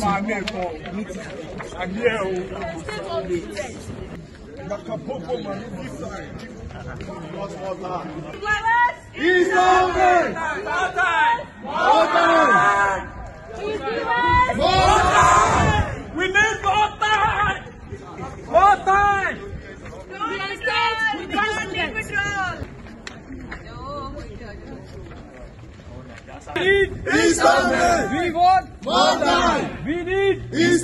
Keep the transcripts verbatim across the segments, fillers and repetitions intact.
We need more time! More time! We want more time! We need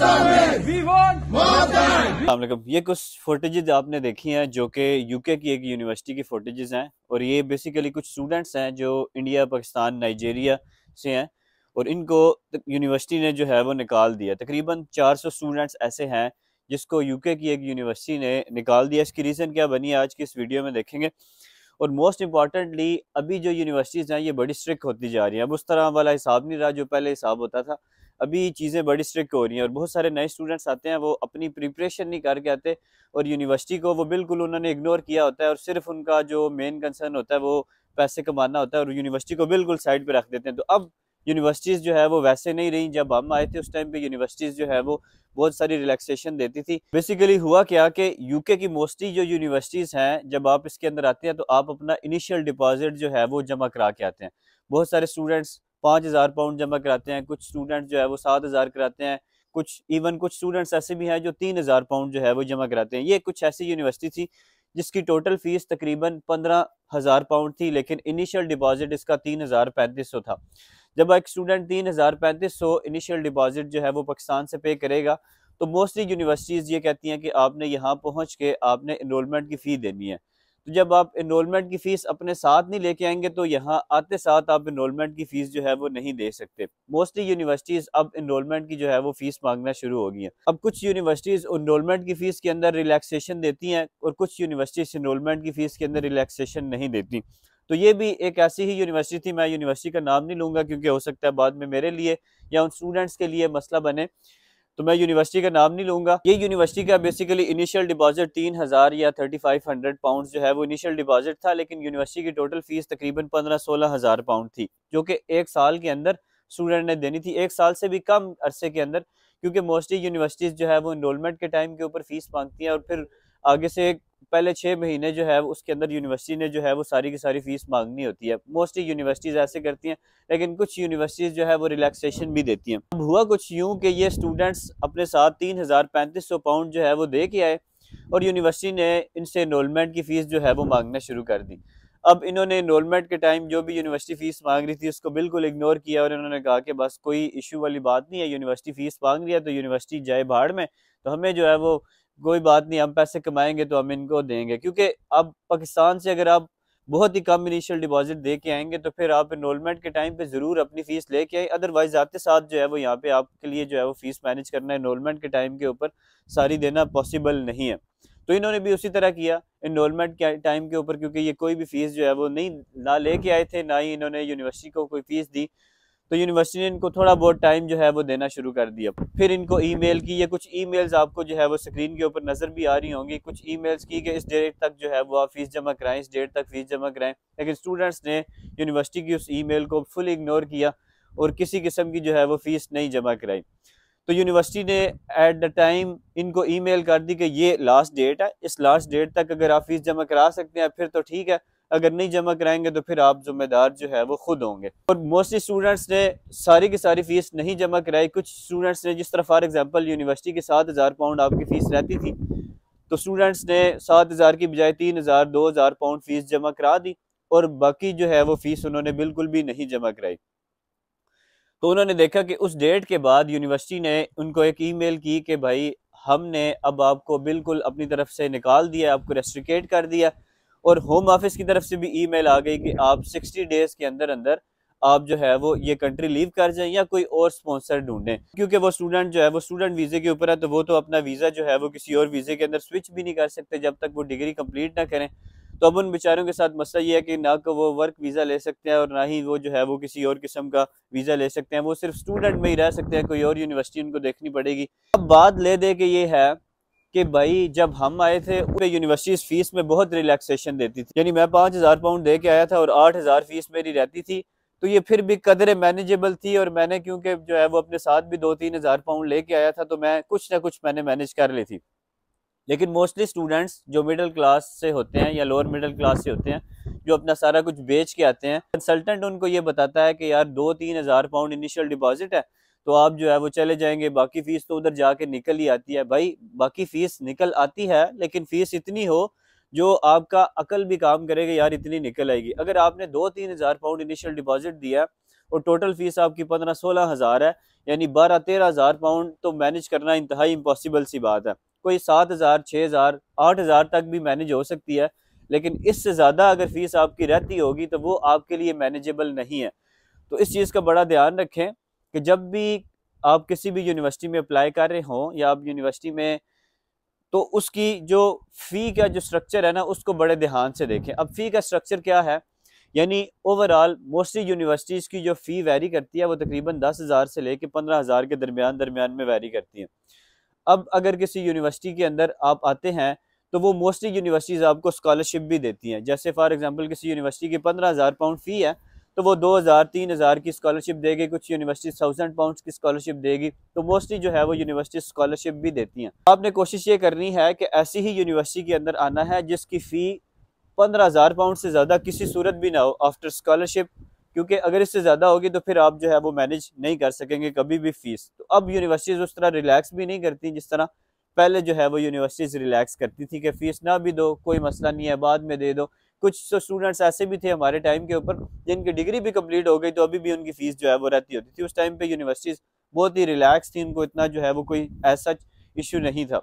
We want more time! ये कुछ footages आपने देखी हैं जो कि यूके की एक यूनिवर्सिटी की फुटेजेस हैं और ये बेसिकली कुछ स्टूडेंट्स हैं जो इंडिया, पाकिस्तान, नाइजीरिया से हैं और इनको यूनिवर्सिटी ने जो है वो निकाल दिया। तकरीबन चार सौ स्टूडेंट्स ऐसे हैं जिसको यूके की एक यूनिवर्सिटी ने निकाल दिया। इसकी रीज़न क्या बनी आज की इस वीडियो में देखेंगे। और मोस्ट इम्पॉर्टेंटली अभी जो यूनिवर्सिटीज़ हैं ये बड़ी स्ट्रिक्ट होती जा रही हैं। अब उस तरह वाला हिसाब नहीं रहा जो पहले हिसाब होता था। अभी चीज़ें बड़ी स्ट्रिक्ट हो रही हैं और बहुत सारे नए स्टूडेंट्स आते हैं, वो अपनी प्रिपरेशन नहीं करके आते और यूनिवर्सिटी को वो बिल्कुल उन्होंने इग्नोर किया होता है और सिर्फ उनका जो मेन कंसर्न होता है वो पैसे कमाना होता है और यूनिवर्सिटी को बिल्कुल साइड पे रख देते हैं। तो अब यूनिवर्सिटीज़ जो है वो वैसे नहीं रही। जब हम आए थे उस टाइम पे यूनिवर्सिटीज़ जो है वो बहुत सारी रिलैक्सेशन देती थी। बेसिकली हुआ क्या कि यूके की मोस्टली जो यूनिवर्सिटीज़ हैं, जब आप इसके अंदर आते हैं तो आप अपना इनिशियल डिपॉजिट जो है वो जमा करा के आते हैं। बहुत सारे स्टूडेंट्स पाँच हज़ार पाउंड जमा कराते हैं, कुछ स्टूडेंट्स जो है वो सात हज़ार कराते हैं, कुछ इवन कुछ स्टूडेंट्स ऐसे भी हैं जो तीन हज़ार पाउंड जो है वो जमा कराते हैं। ये कुछ ऐसी यूनिवर्सिटी थी जिसकी टोटल फीस तकरीबन पंद्रह हज़ार पाउंड थी, लेकिन इनिशियल डिपॉजिट इसका तीन हज़ार पैंतीस सौ था। जब एक स्टूडेंट तीन हज़ार पैंतीस सौ इनिशियल डिपॉजिट जो है वो पाकिस्तान से पे करेगा तो मोस्टली यूनिवर्सिटीज़ ये कहती हैं कि आपने यहाँ पहुँच के आपने इनरोलमेंट की फ़ी देनी है। तो जब आप इनरोलमेंट की फ़ीस अपने साथ नहीं लेके आएंगे तो यहाँ आते साथ आप इनरोलमेंट की फ़ीस जो है वो नहीं दे सकते। मोस्टली यूनिवर्सिटीज़ अब इनरोलमेंट की जो है वो फ़ीस मांगना शुरू हो गई हैं। अब कुछ यूनिवर्सिटीज़ इनरोलमेंट की फ़ीस के अंदर रिलैक्सेशन देती हैं और कुछ यूनिवर्सिटीज़ इनरोलमेंट की फ़ीस के अंदर रिलैक्सेशन नहीं देती। तो ये भी एक ऐसी ही यूनिवर्सिटी थी, मैं यूनिवर्सिटी का नाम नहीं लूँगा क्योंकि हो सकता है बाद में मेरे लिए या उन स्टूडेंट्स के लिए मसला बने, तो मैं यूनिवर्सिटी का नाम नहीं लूँगा। ये यूनिवर्सिटी का बेसिकली इनिशियल डिपॉजिट तीन हज़ार या थर्टी फाइव हंड्रेड पाउंड जो है वो इनिशियल डिपॉजिट था, लेकिन यूनिवर्सिटी की टोटल फीस तकरीबन पंद्रह सोलह हज़ार पाउंड थी जो कि एक साल के अंदर स्टूडेंट ने देनी थी, एक साल से भी कम अरसे के अंदर, क्योंकि मोस्टली यूनिवर्सिटीज़ जो है वो इनरोलमेंट के टाइम के ऊपर फीस मांगती हैं और फिर आगे से पहले छः महीने जो है उसके अंदर यूनिवर्सिटी ने जो है वो सारी की सारी फीस मांगनी होती है। मोस्टली यूनिवर्सिटीज़ ऐसे करती हैं, लेकिन कुछ यूनिवर्सिटीज़ जो है वो रिलैक्सेशन भी देती हैं। अब हुआ कुछ यूँ कि ये स्टूडेंट्स अपने साथ तीन हज़ार पैंतीस सौ पाउंड जो है वो दे के आए और यूनिवर्सिटी ने इनसे इनरोलमेंट की फ़ीस जो है वो मांगना शुरू कर दी। अब इन्होंने इनरोलमेंट के टाइम जो भी यूनिवर्सिटी फ़ीस मांग रही थी उसको बिल्कुल इग्नोर किया और इन्होंने कहा कि बस कोई इशू वाली बात नहीं है, यूनिवर्सिटी फ़ीस मांग रही है तो यूनिवर्सिटी जाए भाड़ में, तो हमें जो है वो कोई बात नहीं, हम पैसे कमाएंगे तो हम इनको देंगे। क्योंकि अब पाकिस्तान से अगर आप बहुत ही कम इनिशियल डिपॉजिट दे के आएंगे तो फिर आप इनरोलमेंट के टाइम पे ज़रूर अपनी फ़ीस लेके आए, अदरवाइज आते साथ जो है वो यहाँ पे आपके लिए जो है वो फ़ीस मैनेज करना इनरोलमेंट के टाइम के ऊपर सारी देना पॉसिबल नहीं है। तो इन्होंने भी उसी तरह किया इनरोलमेंट के टाइम के ऊपर, क्योंकि ये कोई भी फ़ीस जो है वो नहीं ना लेके आए थे, ना ही इन्होंने यूनिवर्सिटी को कोई फ़ीस दी। तो यूनिवर्सिटी ने इनको थोड़ा बहुत टाइम जो है वो देना शुरू कर दिया। फिर इनको ईमेल की, ये कुछ ईमेल्स आपको जो है वो स्क्रीन के ऊपर नज़र भी आ रही होंगी, कुछ ईमेल्स की कि इस डेट तक जो है वो आप फीस जमा कराएं, इस डेट तक फीस जमा कराएं, लेकिन स्टूडेंट्स ने यूनिवर्सिटी की उस ईमेल को फुल इग्नोर किया और किसी किस्म की जो है वो फीस नहीं जमा कराई। तो यूनिवर्सिटी ने एट द टाइम इनको ईमेल कर दी कि ये लास्ट डेट है, इस लास्ट डेट तक अगर आप फीस जमा करा सकते हैं फिर तो ठीक है, अगर नहीं जमा कराएंगे तो फिर आप जिम्मेदार जो है वो खुद होंगे। और मोस्टली स्टूडेंट्स ने सारी की सारी फीस नहीं जमा कराई। कुछ स्टूडेंट्स ने, जिस तरह फॉर एग्जांपल यूनिवर्सिटी की सात हज़ार पाउंड आपकी फ़ीस रहती थी, तो स्टूडेंट्स ने सात हज़ार की बजाय तीन हज़ार दो हज़ार पाउंड फ़ीस जमा करा दी और बाकी जो है वो फ़ीस उन्होंने बिल्कुल भी नहीं जमा कराई। तो उन्होंने देखा कि उस डेट के बाद यूनिवर्सिटी ने उनको एक ईमेल की कि भाई हमने अब आपको बिल्कुल अपनी तरफ से निकाल दिया, आपको रेस्ट्रिकेट कर दिया, और होम ऑफिस की तरफ से भी ईमेल आ गई कि आप साठ डेज के अंदर अंदर आप जो है वो ये कंट्री लीव कर जाएं या कोई और स्पॉन्सर ढूंढें। क्योंकि वो स्टूडेंट जो है वो स्टूडेंट वीज़े के ऊपर है, तो वो तो अपना वीज़ा जो है वो किसी और वीज़े के अंदर स्विच भी नहीं कर सकते जब तक वो डिग्री कंप्लीट ना करें। तो अब उन बेचारों के साथ मसला ये है कि ना तो वो वर्क वीज़ा ले सकते हैं और ना ही वो जो है वो किसी और किस्म का वीज़ा ले सकते हैं, वो सिर्फ स्टूडेंट में ही रह सकते हैं, कोई और यूनिवर्सिटी उनको देखनी पड़ेगी। अब बात ले दे के ये है कि भाई जब हम आए थे यूनिवर्सिटी फीस में बहुत रिलैक्सेशन देती थी, यानी मैं पाँच हज़ार पाउंड दे के आया था और आठ हज़ार फीस मेरी रहती थी, तो ये फिर भी कदर मैनेजेबल थी, और मैंने क्योंकि जो है वो अपने साथ भी दो तीन हज़ार पाउंड लेके आया था, तो मैं कुछ ना कुछ मैंने मैनेज कर ली थी। लेकिन मोस्टली स्टूडेंट्स जो मिडिल क्लास से होते हैं या लोअर मिडिल क्लास से होते हैं, जो अपना सारा कुछ बेच के आते हैं, कंसल्टेंट उनको ये बताता है कि यार दो तीन हज़ार पाउंड इनिशियल डिपॉजिट है, तो आप जो है वो चले जाएंगे, बाकी फीस तो उधर जाके निकल ही आती है। भाई बाकी फीस निकल आती है, लेकिन फीस इतनी हो जो आपका अकल भी काम करेगा, यार इतनी निकल आएगी। अगर आपने दो तीन हज़ार पाउंड इनिशियल डिपॉजिट दिया और टोटल फीस आपकी पंद्रह सोलह हज़ार है, यानी बारह तेरह हज़ार पाउंड तो मैनेज करना इंतहाई इम्पॉसिबल सी बात है। कोई सात हज़ार छः हज़ार आठ हज़ार तक भी मैनेज हो सकती है, लेकिन इससे ज़्यादा अगर फीस आपकी रहती होगी तो वो आपके लिए मैनेजेबल नहीं है। तो इस चीज़ का बड़ा ध्यान रखें कि जब भी आप किसी भी यूनिवर्सिटी में अप्लाई कर रहे हों या आप यूनिवर्सिटी में, तो उसकी जो फ़ी का जो स्ट्रक्चर है ना, उसको बड़े ध्यान से देखें। अब फ़ी का स्ट्रक्चर क्या है, यानी ओवरऑल मोस्टली यूनिवर्सिटीज़ की जो फ़ी वैरी करती है वो तकरीबन दस हज़ार से लेकर पंद्रह हज़ार के दरमियान दरमियान में वैरी करती है। अब अगर किसी यूनिवर्सिटी के अंदर आप आते हैं तो वो मोस्टली यूनिवर्सिटीज़ आपको स्कॉलरशिप भी देती हैं। जैसे फॉर एग्जांपल किसी यूनिवर्सिटी की पंद्रह हज़ार पाउंड फ़ी है, तो वो दो हज़ार तीन हज़ार की स्कॉलरशिप देगी, कुछ यूनिवर्सिटी थाउजेंड पाउंड की स्कॉलरशिप देगी। तो मोस्टली जो है वो यूनिवर्सिटी स्कॉलरशिप भी देती हैं। आपने कोशिश ये करनी है कि ऐसी ही यूनिवर्सिटी के अंदर आना है जिसकी फ़ी पंद्रह हज़ार पाउंड से ज़्यादा किसी सूरत भी ना हो आफ्टर स्कॉलरशिप, क्योंकि अगर इससे ज़्यादा होगी तो फिर आप जो है वो मैनेज नहीं कर सकेंगे कभी भी फीस। तो अब यूनिवर्सिटीज़ उस तरह रिलैक्स भी नहीं करती जिस तरह पहले जो है वो यूनिवर्सिटीज़ रिलैक्स करती थी कि फ़ीस ना भी दो कोई मसला नहीं है, बाद में दे दो। कुछ तो स्टूडेंट्स ऐसे भी थे हमारे टाइम के ऊपर जिनकी डिग्री भी कंप्लीट हो गई तो अभी भी उनकी फ़ीस जो है वो रहती होती थी। उस टाइम पे यूनिवर्सिटीज़ बहुत ही रिलैक्स थी, उनको इतना जो है वो कोई ऐसा इशू नहीं था।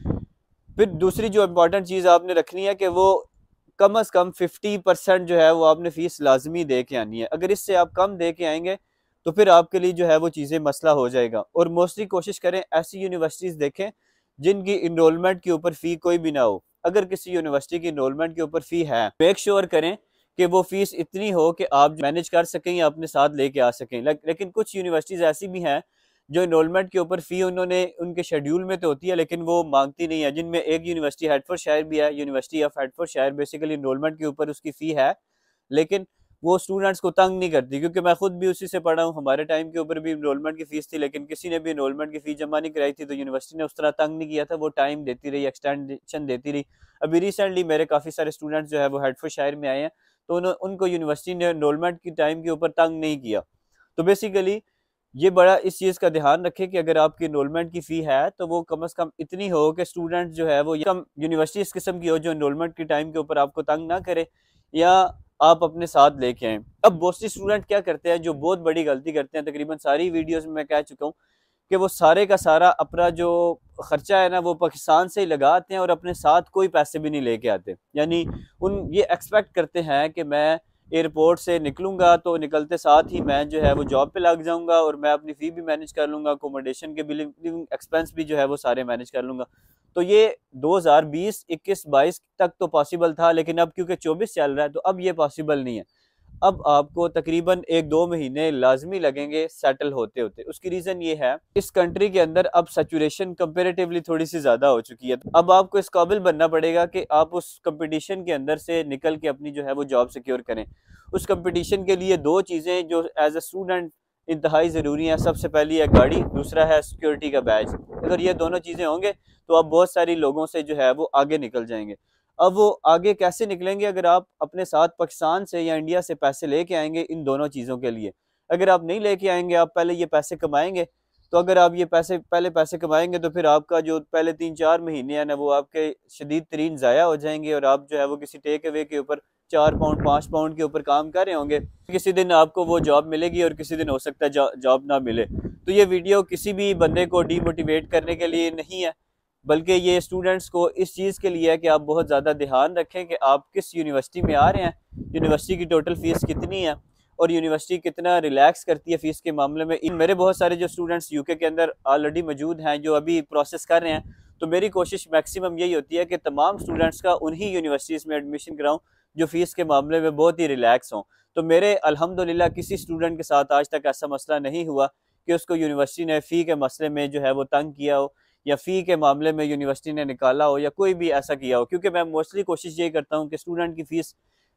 फिर दूसरी जो इम्पोर्टेंट चीज़ आपने रखनी है कि वो कम अज़ कम फिफ्टी परसेंट जो है वो आपने फ़ीस लाजमी दे के आनी है। अगर इससे आप कम दे के आएंगे तो फिर आपके लिए जो है वो चीज़ें मसला हो जाएगा। और मोस्टली कोशिश करें ऐसी यूनिवर्सिटीज़ देखें जिनकी इनरोलमेंट के ऊपर फ़ी कोई भी ना हो। अगर किसी यूनिवर्सिटी की इनरोलमेंट के ऊपर फ़ी है, मेक श्योर करें कि वो फ़ीस इतनी हो कि आप मैनेज कर सकें या अपने साथ लेके आ सकें। लेकिन कुछ यूनिवर्सिटीज़ ऐसी भी हैं जो इनरोलमेंट के ऊपर फ़ी उन्होंने उनके शेड्यूल में तो होती है लेकिन वो मांगती नहीं है, जिनमें एक यूनिवर्सिटी हेडफोर्डशायर भी है। University of Hertfordshire basically enrolment के ऊपर उसकी फ़ी है, लेकिन वो स्टूडेंट्स को तंग नहीं करती, क्योंकि मैं खुद भी उसी से पढ़ा हूँ। हमारे टाइम के ऊपर भी इनरोलमेंट की फ़ीस थी, लेकिन किसी ने भी इनरोलमेंट की फ़ीस जमा नहीं कराई थी, तो यूनिवर्सिटी ने उस तरह तंग नहीं किया था, वो टाइम देती रही, एक्सटेंशन देती रही। अभी रिसेंटली मेरे काफ़ी सारे स्टूडेंट्स जो है वो हेडफोर्डशायर में आए हैं, तो उनको यूनिवर्सिटी ने इनरोलमेंट की टाइम के ऊपर तंग नहीं किया। तो बेसिकली ये बड़ा इस चीज़ का ध्यान रखें कि अगर आपकी इनरोलमेंट की फ़ी है तो वो कम अज़ कम इतनी हो कि स्टूडेंट जो है वो कम यूनिवर्सिटी इस किस्म की हो जो इनरोलमेंट के टाइम के ऊपर आपको तंग ना करे या आप अपने साथ लेके आएँ। अब बहुत सी स्टूडेंट क्या करते हैं, जो बहुत बड़ी गलती करते हैं, तकरीबन सारी वीडियोज़ में मैं कह चुका हूँ कि वो सारे का सारा अपना जो खर्चा है ना वो पाकिस्तान से ही लगाते हैं और अपने साथ कोई पैसे भी नहीं लेके आते। यानी उन ये एक्सपेक्ट करते हैं कि मैं एयरपोर्ट से निकलूंगा तो निकलते साथ ही मैं जो है वो जॉब पे लग जाऊंगा और मैं अपनी फ़ी भी मैनेज कर लूंगा, अकोमोडेशन के भी, लिविंग एक्सपेंस भी जो है वो सारे मैनेज कर लूंगा। तो ये दो हज़ार बीस, इक्कीस, बाईस तक तो पॉसिबल था, लेकिन अब क्योंकि चौबीस चल रहा है तो अब ये पॉसिबल नहीं है। अब आपको तकरीबन एक दो महीने लाजमी लगेंगे सेटल होते होते। उसकी रीज़न ये है, इस कंट्री के अंदर अब सैचुरेशन कंपेरेटिवली थोड़ी सी ज़्यादा हो चुकी है। अब आपको इस काबिल बनना पड़ेगा कि आप उस कंपटीशन के अंदर से निकल के अपनी जो है वो जॉब सिक्योर करें। उस कंपटीशन के लिए दो चीज़ें जो एज ए स्टूडेंट इंतहाई ज़रूरी है, सबसे पहली है गाड़ी, दूसरा है सिक्योरिटी का बैज। अगर ये दोनों चीज़ें होंगे तो आप बहुत सारी लोगों से जो है वो आगे निकल जाएंगे। अब वो आगे कैसे निकलेंगे, अगर आप अपने साथ पाकिस्तान से या इंडिया से पैसे लेके आएंगे इन दोनों चीज़ों के लिए। अगर आप नहीं लेके आएंगे, आप पहले ये पैसे कमाएंगे, तो अगर आप ये पैसे पहले पैसे कमाएंगे तो फिर आपका जो पहले तीन चार महीने हैं ना वो आपके शदीद तरीन ज़ाया हो जाएंगे और आप जो है वो किसी टेक अवे के ऊपर चार पाउंड पाँच पाउंड के ऊपर काम कर रहे होंगे। किसी दिन आपको वो जॉब मिलेगी और किसी दिन हो सकता है जॉब ना मिले। तो ये वीडियो किसी भी बंदे को डीमोटिवेट करने के लिए नहीं है, बल्कि ये स्टूडेंट्स को इस चीज़ के लिए है कि आप बहुत ज़्यादा ध्यान रखें कि आप किस यूनिवर्सिटी में आ रहे हैं, यूनिवर्सिटी की टोटल फ़ीस कितनी है और यूनिवर्सिटी कितना रिलैक्स करती है फ़ीस के मामले में। इन मेरे बहुत सारे जो स्टूडेंट्स यूके के अंदर ऑलरेडी मौजूद हैं जो अभी प्रोसेस कर रहे हैं, तो मेरी कोशिश मैक्सिमम यही होती है कि तमाम स्टूडेंट्स का उन्हीं यूनिवर्सिटीज़ में एडमिशन कराऊँ जो फ़ीस के मामले में बहुत ही रिलैक्स हों। तो मेरे अल्हम्दुलिल्लाह किसी स्टूडेंट के साथ आज तक ऐसा मसला नहीं हुआ कि उसको यूनिवर्सिटी ने फ़ी के मसले में जो है वो तंग किया हो या फ़ी के मामले में यूनिवर्सिटी ने निकाला हो या कोई भी ऐसा किया हो, क्योंकि मैं मोस्टली कोशिश यही करता हूँ कि स्टूडेंट की फ़ीस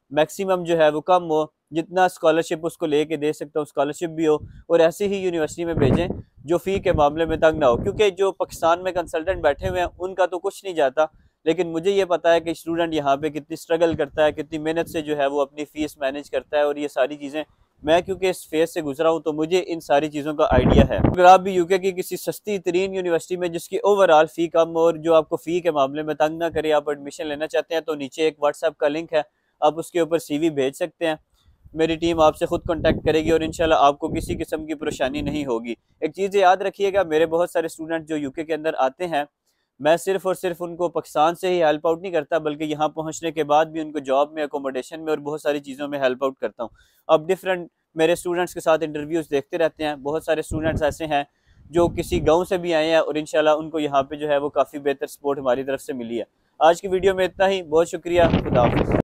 मैक्सिमम जो है वो कम हो, जितना स्कॉलरशिप उसको लेके दे सकता हूँ स्कॉलरशिप भी हो, और ऐसी ही यूनिवर्सिटी में भेजें जो फ़ी के मामले में तंग ना हो। क्योंकि जो पाकिस्तान में कंसल्टेंट बैठे हुए हैं उनका तो कुछ नहीं जाता, लेकिन मुझे ये पता है कि स्टूडेंट यहाँ पे कितनी स्ट्रगल करता है, कितनी मेहनत से जो है वो अपनी फ़ीस मैनेज करता है, और ये सारी चीज़ें मैं क्योंकि इस फेज से गुजरा हूँ तो मुझे इन सारी चीज़ों का आइडिया है। अगर आप भी यूके की किसी सस्ती तरीन यूनिवर्सिटी में जिसकी ओवरऑल फ़ी कम और जो आपको फ़ी के मामले में तंग ना करे, आप एडमिशन लेना चाहते हैं, तो नीचे एक व्हाट्सएप का लिंक है, आप उसके ऊपर सीवी भेज सकते हैं। मेरी टीम आपसे खुद कांटेक्ट करेगी और इंशाल्लाह आपको किसी किस्म की परेशानी नहीं होगी। एक चीज़ याद रखिएगा, मेरे बहुत सारे स्टूडेंट जो यूके के अंदर आते हैं, मैं सिर्फ और सिर्फ उनको पाकिस्तान से ही हेल्प आउट नहीं करता, बल्कि यहाँ पहुँचने के बाद भी उनको जॉब में, अकोमोडेशन में और बहुत सारी चीज़ों में हेल्प आउट करता हूँ। अब डिफरेंट मेरे स्टूडेंट्स के साथ इंटरव्यूज़ देखते रहते हैं। बहुत सारे स्टूडेंट्स ऐसे हैं जो किसी गांव से भी आए हैं और इंशाल्लाह उनको यहाँ पे जो है वो काफ़ी बेहतर सपोर्ट हमारी तरफ से मिली है। आज की वीडियो में इतना ही, बहुत शुक्रिया, खुदा हाफिज़।